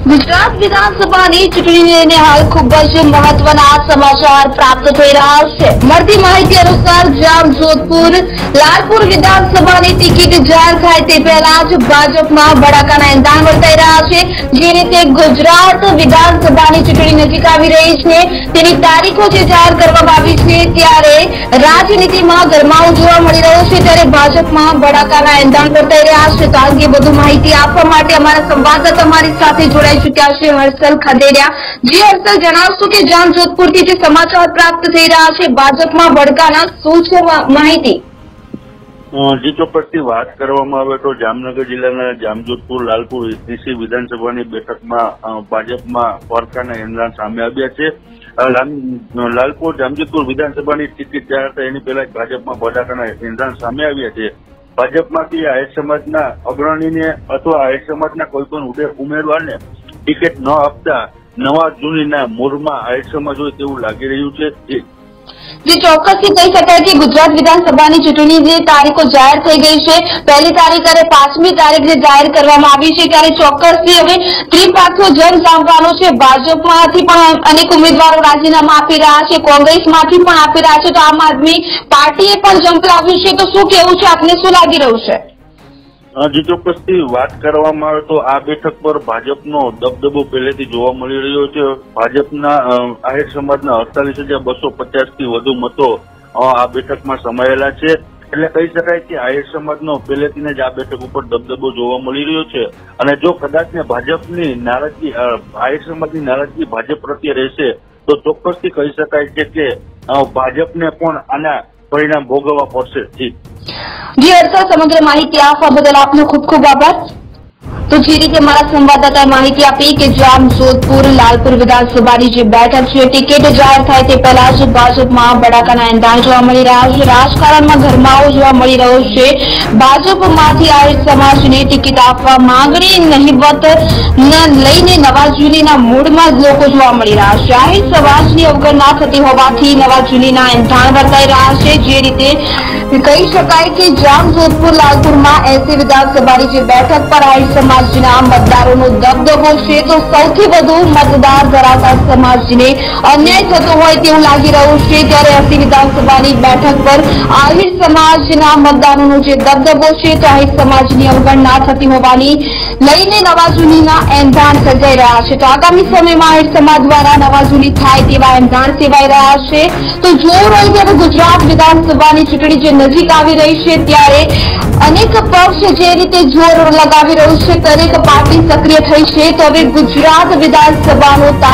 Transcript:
गुजरात विधानसभाની ચૂંટણીને લઈને હાલ ખૂબ જ મહત્વના સમાચાર પ્રાપ્ત થઈ રહ્યા છે। મળતી માહિતી અનુસાર જામજોધપુર લાલપુર વિધાનસભાની ટિકિટ જાહેર થાય તે પહેલા જ ભાજપમાં ભડાકાના એંધાણ વર્તાઈ રહ્યા છે। જે રીતે ગુજરાત વિધાનસભાની ચૂંટણી નજીક આવી રહી છે તેની તારીખો જે જાહેર કરવામાં આવી છે ત્યારે રાજનીતિમાં ગરમાવો જોવા મળી રહ્યો છે ત્યારે ભાજપમાં ભડાકાના એંધાણ વર્તાઈ રહ્યા છે। તો આ અંગે વધુ માહિતી આપવા માટે અમારા સંવાદદાતા અમારી સાથે જોડાઈ ચુક્યા છે હર્ષલ ખદેરિયા। જી હર્ષલ, જણાવશો કે જામજોધપુરથી જે સમાચાર પ્રાપ્ત થઈ રહ્યા છે ભાજપમાં ભડકાના શું છે માહિતી? જી ચોક્કસથી વાત કરવામાં આવે તો જામનગર જિલ્લાના જામજોધપુર લાલપુર એસી વિધાનસભાની બેઠકમાં ભાજપમાં ભડકાના એંધાણ સામે આવ્યા છે। લાલપુર જામજોધપુર વિધાનસભાની ટિકિટ જાહેર થાય એની પહેલા જ ભાજપમાં ભડાકાના એંધાણ સામે આવ્યા છે। ભાજપમાંથી આહિર સમાજના અગ્રણીને અથવા આહિર સમાજના કોઈ પણ ઉમેદવારને ટિકિટ ન આપતા નવા જૂનીના મૂળમાં આહિર સમાજ હોય તેવું લાગી રહ્યું છે। જે ચોક્કસથી કહી શકાય કે ગુજરાત વિધાનસભાની ચૂંટણી જે તારીખો જાહેર થઈ ગઈ છે, પહેલી તારીખ અને 5મી તારીખ જે જાહેર કરવામાં આવી છે ત્યારે ચોક્કસથી હવે ત્રિપાખીઓ જંગ જામવાનો છે। ભાજપમાંથી પણ અનેક ઉમેદવારો રાજીનામા આપી રહ્યા છે, કોંગ્રેસમાંથી પણ આપી રહ્યા છે, તો આમ આદમી પાર્ટીએ પણ ઝંપલાવ્યું છે। તો શું કેવું છે, આપને શું લાગી રહ્યું છે? જે ચોક્કસથી વાત કરવામાં આવે તો આ બેઠક પર ભાજપનો દબદબો પહેલેથી જોવા મળી રહ્યો છે। ભાજપના આહિર સમાજના 48,250 થી વધુ મતો આ બેઠકમાં સમાયેલા છે, એટલે કહી શકાય કે આહિર સમાજનો પહેલેથી જ આ બેઠક ઉપર દબદબો જોવા મળી રહ્યો છે। અને જો કદાચ ભાજપની નારાજગી આહિર સમાજની નારાજગી ભાજપ પ્રત્યે રહેશે તો ચોક્કસથી કહી શકાય છે કે ભાજપને પણ આના પરિણામ ભોગવવા પડશે। જી હર્ષલ, સમગ્ર માહિતી આપવા બદલ આપનો ખૂબ ખૂબ આભાર। તો જે રીતે મારા સંવાદદાતાએ માહિતી આપી કે જામજોધપુર લાલપુર વિધાનસભાની જે બેઠક છે ટિકિટ જાહેર થાય તે પહેલા જ ભાજપમાં ભડાકાના એંધાણ જોવા મળી રહ્યા છે, રાજકારણમાં ગરમાવો જોવા મળી રહ્યો છે। ભાજપમાંથી આહિર સમાજને ટિકિટ આપવા માંગણી નહીવત લઈને નવા જૂનીના મૂડમાં લોકો જોવા મળી રહ્યા છે। આહિર સમાજની અવગણના થતી હોવાથી નવા જૂનીના એંધાણ વર્તાઈ રહ્યા છે। જે રીતે કહી શકાય કે જામજોધપુર લાલપુરમાં 80 વિધાનસભાની જે બેઠક પર આહિર સમાજના મતદારોનો દબદબો છે, તો સૌથી વધુ મતદાર ધરાવતા સમાજને અન્યાય થતો હોય તેવું લાગી રહ્યું છે। ત્યારે 80 વિધાનસભાની બેઠક પર આહિર સમાજના મતદારોનો જે દબદબો છે તો આહિર સમાજની અવગણના થતી હોવાની લઈને નવા જૂનીના એંધાણ સર્જાઈ રહ્યા છે। તો આગામી સમયમાં આહિર સમાજ દ્વારા નવા જૂની થાય તેવા એંધાણ સેવાઈ રહ્યા છે। તો જોવું રહ્યું કે ગુજરાત વિધાનસભાની ચૂંટણી જે નજીક આવી રહી છે ત્યારે અનેક પક્ષ જે રીતે જોર લગાવી રહ્યું છે, દરેક પાર્ટી સક્રિય થઈ છે। તો હવે ગુજરાત વિધાનસભાનો